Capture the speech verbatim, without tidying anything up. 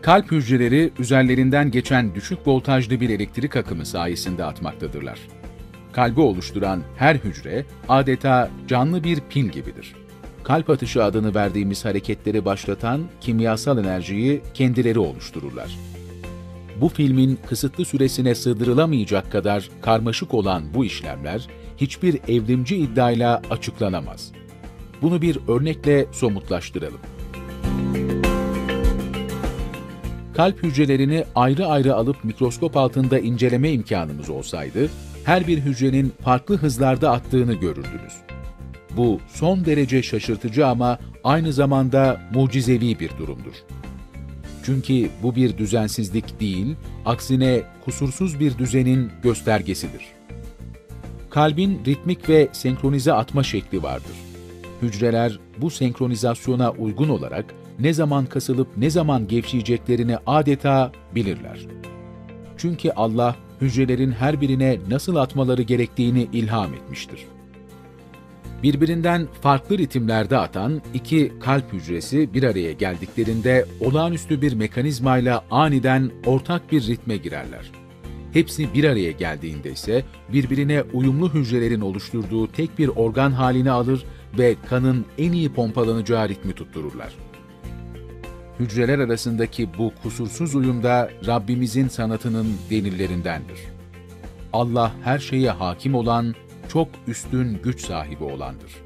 Kalp hücreleri üzerlerinden geçen düşük voltajlı bir elektrik akımı sayesinde atmaktadırlar. Kalbi oluşturan her hücre adeta canlı bir pil gibidir. Kalp atışı adını verdiğimiz hareketleri başlatan kimyasal enerjiyi kendileri oluştururlar. Bu filmin kısıtlı süresine sığdırılamayacak kadar karmaşık olan bu işlemler hiçbir evrimci iddiayla açıklanamaz. Bunu bir örnekle somutlaştıralım. Kalp hücrelerini ayrı ayrı alıp mikroskop altında inceleme imkanımız olsaydı, her bir hücrenin farklı hızlarda attığını görürdünüz. Bu son derece şaşırtıcı ama aynı zamanda mucizevi bir durumdur. Çünkü bu bir düzensizlik değil, aksine kusursuz bir düzenin göstergesidir. Kalbin ritmik ve senkronize atma şekli vardır. Hücreler bu senkronizasyona uygun olarak ne zaman kasılıp ne zaman gevşeyeceklerini adeta bilirler. Çünkü Allah, hücrelerin her birine nasıl atmaları gerektiğini ilham etmiştir. Birbirinden farklı ritimlerde atan iki kalp hücresi bir araya geldiklerinde olağanüstü bir mekanizmayla aniden ortak bir ritme girerler. Hepsi bir araya geldiğinde ise birbirine uyumlu hücrelerin oluşturduğu tek bir organ halini alır ve kanın en iyi pompalanacağı ritmi tuttururlar. Hücreler arasındaki bu kusursuz uyum da Rabbimizin sanatının delillerindendir. Allah her şeye hakim olan, çok üstün güç sahibi olandır.